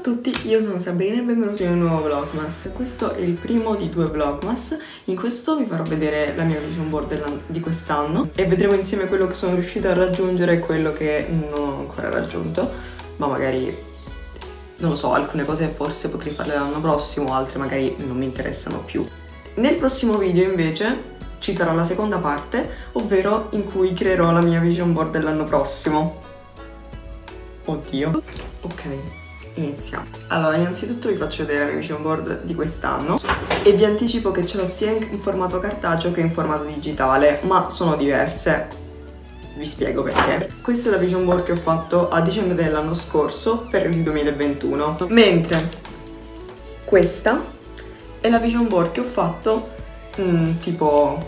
tutti, io sono Sabrina e benvenuti in un nuovo vlogmas. Questo è il primo di 2 vlogmas. In questo vi farò vedere la mia vision board di quest'anno e vedremo insieme quello che sono riuscita a raggiungere e quello che non ho ancora raggiunto. Ma magari, non lo so, alcune cose forse potrei farle l'anno prossimo, altre magari non mi interessano più. Nel prossimo video invece ci sarà la seconda parte, ovvero in cui creerò la mia vision board dell'anno prossimo. Oddio. Ok, iniziamo. Allora, innanzitutto vi faccio vedere la mia vision board di quest'anno e vi anticipo che ce l'ho sia in formato cartaceo che in formato digitale, ma sono diverse. Vi spiego perché. Questa è la vision board che ho fatto a dicembre dell'anno scorso per il 2021, mentre questa è la vision board che ho fatto tipo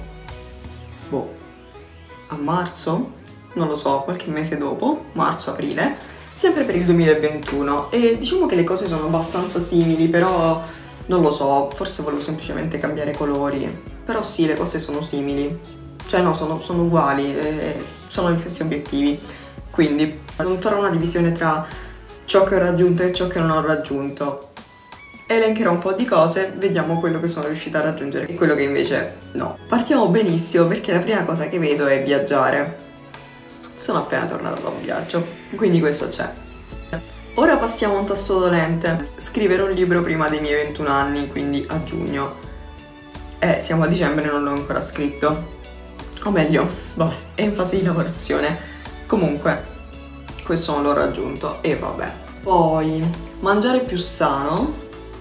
a marzo, non lo so, qualche mese dopo, marzo-aprile, sempre per il 2021, e diciamo che le cose sono abbastanza simili, però non lo so, forse volevo semplicemente cambiare colori, però sì, le cose sono simili, cioè no, sono uguali, sono gli stessi obiettivi, quindi non farò una divisione tra ciò che ho raggiunto e ciò che non ho raggiunto. Elencherò un po' di cose, vediamo quello che sono riuscita a raggiungere e quello che invece no. Partiamo benissimo perché la prima cosa che vedo è viaggiare. Sono appena tornata da un viaggio, quindi questo c'è. Ora passiamo a un tasto dolente. Scrivere un libro prima dei miei 21 anni, quindi a giugno. Siamo a dicembre e non l'ho ancora scritto. O meglio, vabbè, è in fase di lavorazione. Comunque, questo non l'ho raggiunto e vabbè. Poi, mangiare più sano.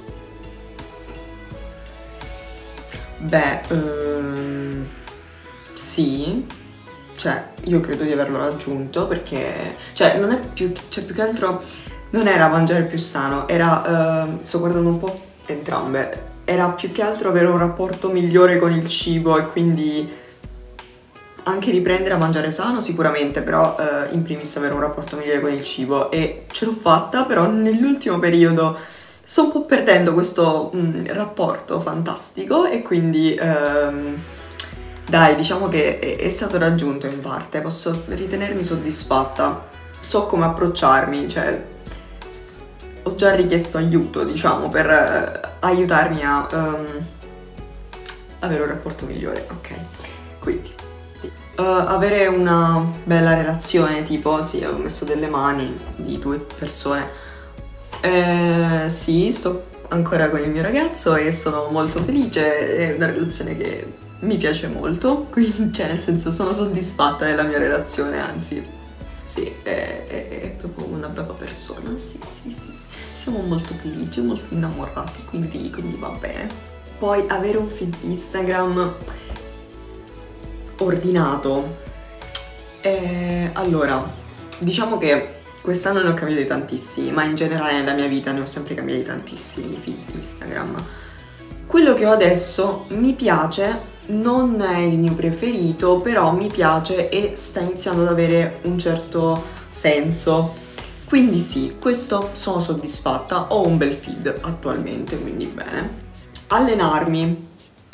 Beh, sì, cioè io credo di averlo raggiunto perché, cioè non è più, cioè più che altro non era mangiare più sano, era, sto guardando un po' entrambe, era più che altro avere un rapporto migliore con il cibo e quindi anche riprendere a mangiare sano sicuramente, però in primis avere un rapporto migliore con il cibo e ce l'ho fatta, però nell'ultimo periodo sto un po' perdendo questo rapporto fantastico e quindi dai, diciamo che è stato raggiunto in parte, posso ritenermi soddisfatta, so come approcciarmi, cioè ho già richiesto aiuto, diciamo, per aiutarmi a avere un rapporto migliore, ok? Quindi avere una bella relazione, tipo, sì, ho messo delle mani di 2 persone. Sì, sto ancora con il mio ragazzo e sono molto felice, è una relazione che mi piace molto, quindi, cioè nel senso sono soddisfatta della mia relazione, anzi, sì, è proprio una brava persona, sì, siamo molto felici, molto innamorati, quindi va bene. Poi avere un feed Instagram ordinato, allora, diciamo che quest'anno ne ho cambiati tantissimi, ma in generale nella mia vita ne ho sempre cambiati tantissimi di feed Instagram. Quello che ho adesso mi piace, non è il mio preferito, però mi piace e sta iniziando ad avere un certo senso. Quindi sì, questo sono soddisfatta, ho un bel feed attualmente, quindi bene. Allenarmi,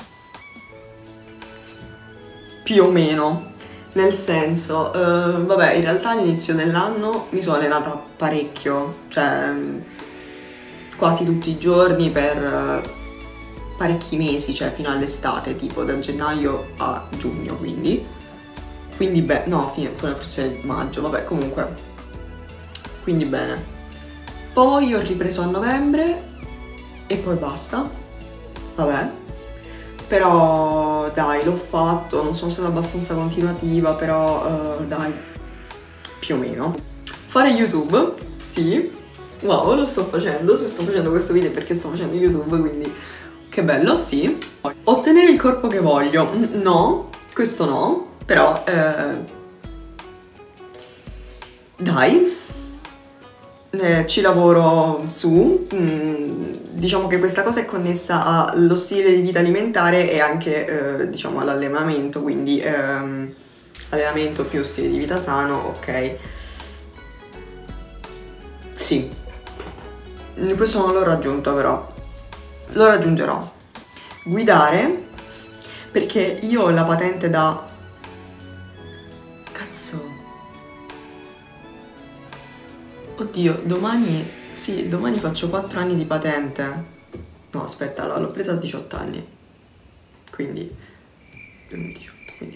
più o meno. Nel senso, vabbè, in realtà all'inizio dell'anno mi sono allenata parecchio, cioè quasi tutti i giorni per parecchi mesi, cioè fino all'estate, tipo da gennaio a giugno, quindi beh, no, forse maggio, vabbè, comunque, quindi bene. Poi ho ripreso a novembre e poi basta, vabbè. Però dai, l'ho fatto, non sono stata abbastanza continuativa, però dai, più o meno. Fare YouTube, sì, wow, lo sto facendo, se sto facendo questo video è perché sto facendo YouTube, quindi che bello, sì. Ottenere il corpo che voglio, no, questo no, però dai, ci lavoro su. Diciamo che questa cosa è connessa allo stile di vita alimentare e anche diciamo all'allenamento, quindi allenamento più stile di vita sano, ok. Sì, questo non l'ho raggiunto, però lo raggiungerò. Guidare, perché io ho la patente da cazzo, oddio, domani Sì, domani faccio 4 anni di patente. No, aspetta, l'ho presa a 18 anni. Quindi 2018, quindi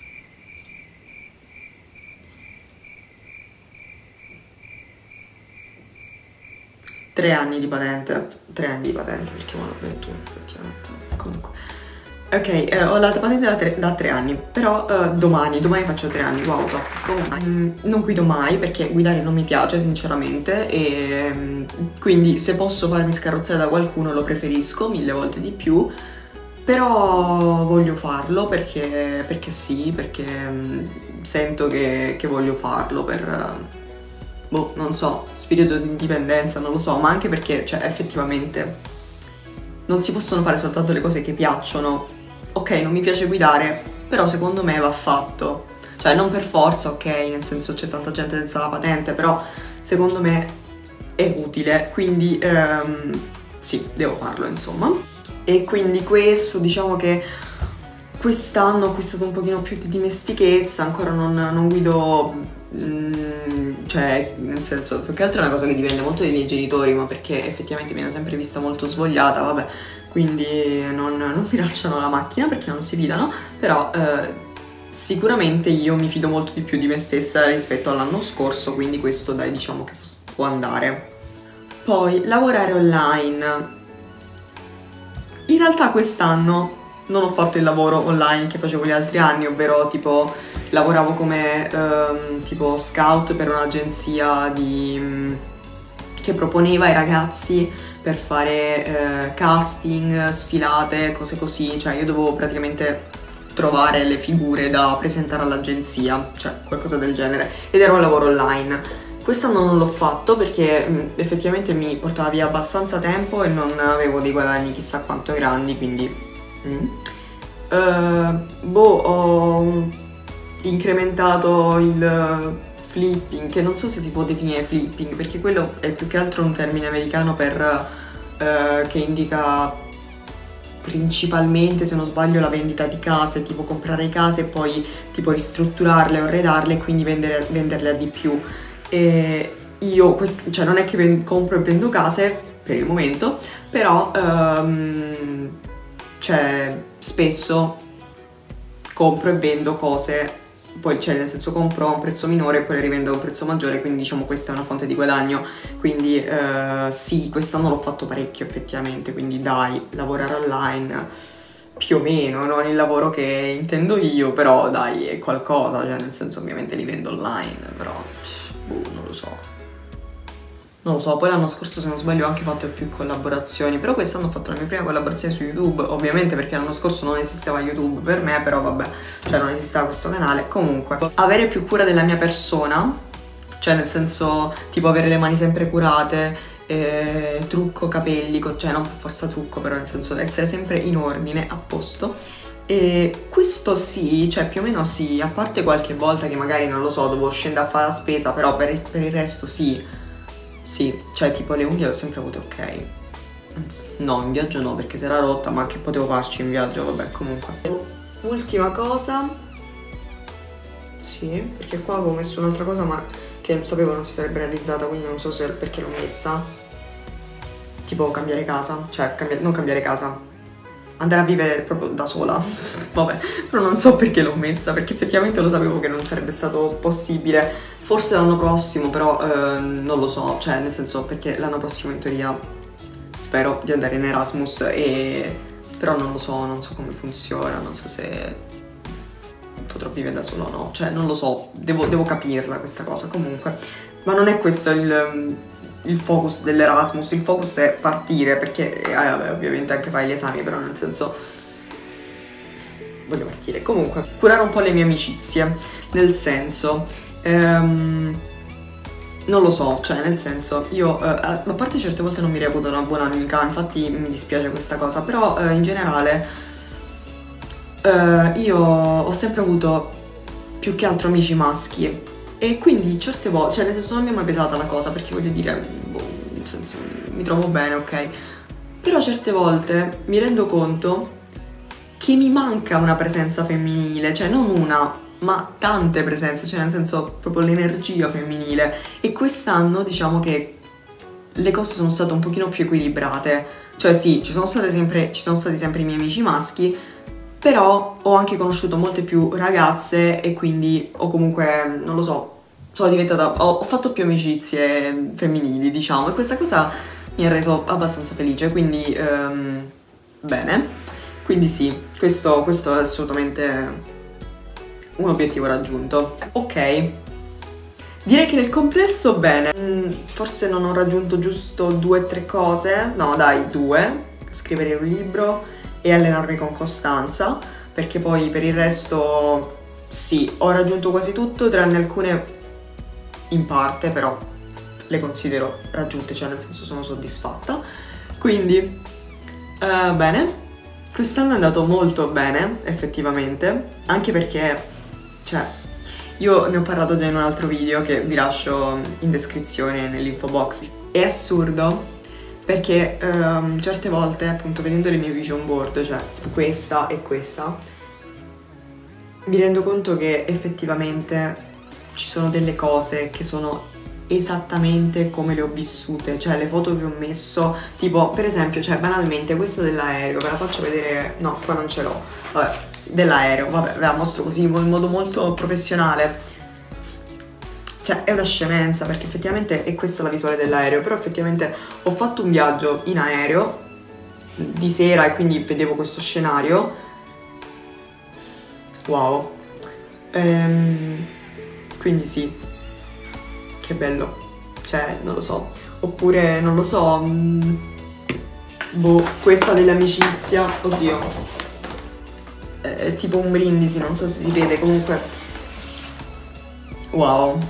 3 anni di patente. 3 anni di patente perché io ho 21 effettivamente. Comunque. Ok, ho la patente da 3 anni, però domani faccio 3 anni, wow, top. Comunque, non guido mai perché guidare non mi piace sinceramente e quindi se posso farmi scarrozzare da qualcuno lo preferisco 1000 volte di più, però voglio farlo perché sì, perché sento che voglio farlo per, boh, non so, spirito di indipendenza, non lo so, ma anche perché, cioè, effettivamente non si possono fare soltanto le cose che piacciono. Ok, non mi piace guidare, però secondo me va fatto. Cioè, non per forza, ok, nel senso c'è tanta gente senza la patente, però secondo me è utile, quindi sì, devo farlo, insomma. E quindi questo, diciamo che quest'anno ho acquistato un pochino più di dimestichezza, ancora non guido, cioè, nel senso, più che altro è una cosa che dipende molto dai miei genitori, ma perché effettivamente mi hanno sempre vista molto svogliata, vabbè, quindi non mi lasciano la macchina perché non si fidano, però sicuramente io mi fido molto di più di me stessa rispetto all'anno scorso, quindi questo dai, diciamo che può andare. Poi, lavorare online. In realtà quest'anno non ho fatto il lavoro online che facevo gli altri anni, ovvero tipo lavoravo come tipo scout per un'agenzia che proponeva ai ragazzi per fare casting, sfilate, cose così, cioè io dovevo praticamente trovare le figure da presentare all'agenzia, cioè qualcosa del genere, ed era un lavoro online. Quest'anno non l'ho fatto perché effettivamente mi portava via abbastanza tempo e non avevo dei guadagni chissà quanto grandi, quindi ho incrementato il flipping, che non so se si può definire flipping, perché quello è più che altro un termine americano che indica principalmente, se non sbaglio, la vendita di case, tipo comprare case e poi tipo ristrutturarle o arredarle e quindi venderle a di più. E io, cioè non è che compro e vendo case per il momento, però cioè spesso compro e vendo cose, poi cioè nel senso compro a un prezzo minore e poi le rivendo a un prezzo maggiore, quindi diciamo questa è una fonte di guadagno, quindi sì, quest'anno l'ho fatto parecchio effettivamente, quindi dai, lavorare online più o meno, non il lavoro che intendo io, però dai, è qualcosa, cioè nel senso ovviamente li vendo online, però boh, non lo so. Non lo so, poi l'anno scorso se non sbaglio ho anche fatto più collaborazioni, però quest'anno ho fatto la mia prima collaborazione su YouTube, ovviamente perché l'anno scorso non esisteva YouTube per me, però vabbè, cioè non esisteva questo canale. Comunque, avere più cura della mia persona, cioè nel senso tipo avere le mani sempre curate, trucco, capelli, cioè non per forza trucco, però nel senso essere sempre in ordine, a posto. E questo sì, cioè più o meno sì, a parte qualche volta che magari non lo so, dovevo scendere a fare la spesa, però per il resto sì. Sì, cioè tipo le unghie le ho sempre avute ok. No, in viaggio no, perché si era rotta, ma che potevo farci in viaggio, vabbè, comunque. Ultima cosa. Sì, perché qua avevo messo un'altra cosa, ma che sapevo non si sarebbe realizzata, quindi non so se perché l'ho messa. Tipo cambiare casa, cioè non cambiare casa, andare a vivere proprio da sola. Vabbè, però non so perché l'ho messa, perché effettivamente lo sapevo che non sarebbe stato possibile. Forse l'anno prossimo, però non lo so, cioè nel senso perché l'anno prossimo in teoria spero di andare in Erasmus però non lo so, non so come funziona, non so se potrò vivere da solo o no, cioè non lo so, devo capirla questa cosa comunque. Ma non è questo il focus dell'Erasmus, il focus è partire perché vabbè, ovviamente anche fai gli esami, però nel senso voglio partire. Comunque, curare un po' le mie amicizie, nel senso non lo so, cioè nel senso io a parte certe volte non mi reputo una buona amica, infatti mi dispiace questa cosa, però in generale io ho sempre avuto più che altro amici maschi e quindi certe volte, cioè nel senso non mi è mai pesata la cosa perché voglio dire, boh, nel senso mi trovo bene, ok, però certe volte mi rendo conto che mi manca una presenza femminile, cioè non una, ma tante presenze, cioè nel senso proprio l'energia femminile. E quest'anno diciamo che le cose sono state un pochino più equilibrate. Cioè sì, ci sono stati sempre i miei amici maschi, però ho anche conosciuto molte più ragazze e quindi ho comunque, non lo so, ho fatto più amicizie femminili, diciamo, e questa cosa mi ha reso abbastanza felice, quindi bene. Quindi sì, questo è assolutamente un obiettivo raggiunto. Ok, direi che nel complesso bene. Forse non ho raggiunto giusto 2 o 3 cose, no dai, 2, scrivere un libro e allenarmi con costanza, perché poi per il resto sì, ho raggiunto quasi tutto, tranne alcune in parte, però le considero raggiunte, cioè nel senso sono soddisfatta. Quindi bene, quest'anno è andato molto bene effettivamente, anche perché, cioè, io ne ho parlato già in un altro video che vi lascio in descrizione nell'info box. È assurdo perché certe volte, appunto, vedendo le mie vision board, cioè questa e questa, mi rendo conto che effettivamente ci sono delle cose che sono esattamente come le ho vissute, cioè le foto che ho messo, tipo per esempio, cioè banalmente questa dell'aereo, ve la faccio vedere, no, qua non ce l'ho, vabbè, dell'aereo, vabbè, ve la mostro così in modo molto professionale. Cioè è una scemenza, perché effettivamente è questa la visuale dell'aereo, però effettivamente ho fatto un viaggio in aereo di sera e quindi vedevo questo scenario. Wow. Quindi sì, che bello, cioè non lo so. Oppure non lo so, boh, questa dell'amicizia, oddio, è tipo un brindisi, non so se si vede, comunque wow,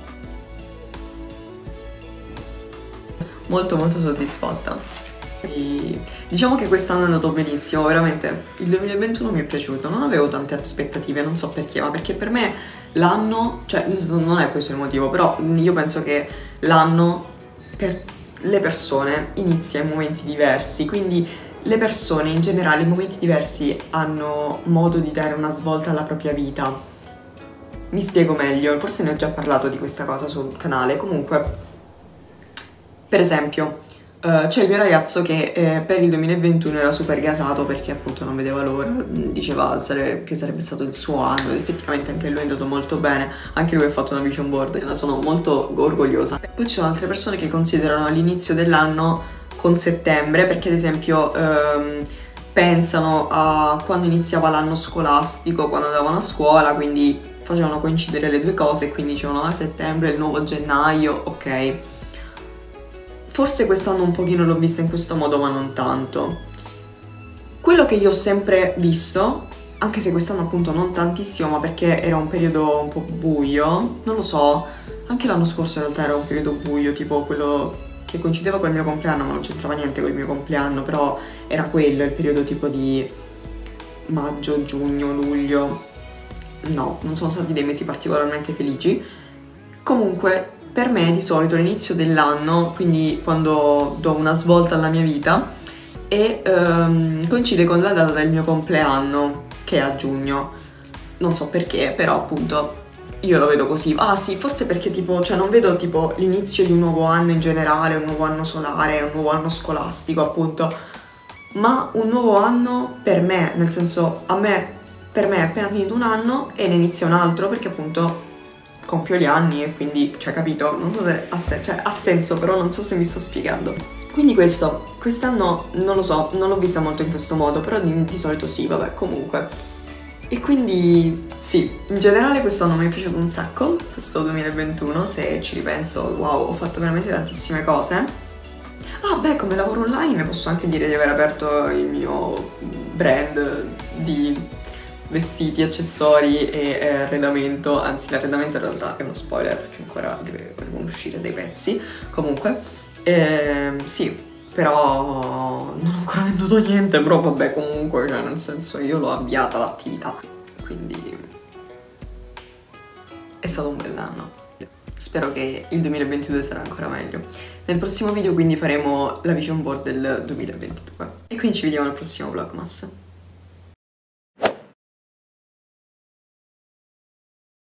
molto soddisfatta. E diciamo che quest'anno è andato benissimo, veramente. Il 2021 mi è piaciuto, non avevo tante aspettative, non so perché, ma perché per me l'anno, cioè non è questo il motivo, però io penso che l'anno per le persone inizia in momenti diversi, quindi le persone in generale in momenti diversi hanno modo di dare una svolta alla propria vita. Mi spiego meglio, forse ne ho già parlato di questa cosa sul canale. Comunque, per esempio, c'è il mio ragazzo che per il 2021 era super gasato perché appunto non vedeva l'ora, diceva che sarebbe stato il suo anno, ed effettivamente anche lui è andato molto bene, anche lui ha fatto una vision board e ne sono molto orgogliosa. Poi ci sono altre persone che considerano l'inizio dell'anno con settembre, perché ad esempio pensano a quando iniziava l'anno scolastico, quando andavano a scuola, quindi facevano coincidere le due cose e quindi dicevano a settembre, il nuovo gennaio, ok. Forse quest'anno un pochino l'ho vista in questo modo, ma non tanto. Quello che io ho sempre visto, anche se quest'anno appunto non tantissimo, ma perché era un periodo un po' buio, non lo so, anche l'anno scorso in realtà era un periodo buio, tipo quello che coincideva col mio compleanno, ma non c'entrava niente col mio compleanno, però era quello, il periodo tipo di maggio, giugno, luglio. No, non sono stati dei mesi particolarmente felici. Comunque, per me di solito l'inizio dell'anno, quindi quando do una svolta alla mia vita, e coincide con la data del mio compleanno, che è a giugno. Non so perché, però appunto io lo vedo così. Ah sì, forse perché tipo, cioè non vedo tipo l'inizio di un nuovo anno in generale, un nuovo anno solare, un nuovo anno scolastico appunto, ma un nuovo anno per me, nel senso per me è appena finito un anno e ne inizia un altro, perché appunto compio gli anni e quindi, cioè, capito? Non so se ha senso, però non so se mi sto spiegando. Quindi quest'anno non lo so, non l'ho vista molto in questo modo, però di solito sì, vabbè, comunque. E quindi sì, in generale quest'anno mi è piaciuto un sacco, questo 2021, se ci ripenso, wow, ho fatto veramente tantissime cose. Ah beh, come lavoro online posso anche dire di aver aperto il mio brand di vestiti, accessori e arredamento, anzi l'arredamento in realtà è uno spoiler perché ancora devono uscire dei pezzi, comunque sì, però non ho ancora venduto niente, però vabbè, comunque, cioè nel senso io l'ho avviata l'attività, quindi è stato un bell'anno. Spero che il 2022 sarà ancora meglio. Nel prossimo video quindi faremo la vision board del 2022 e quindi ci vediamo al prossimo Vlogmas.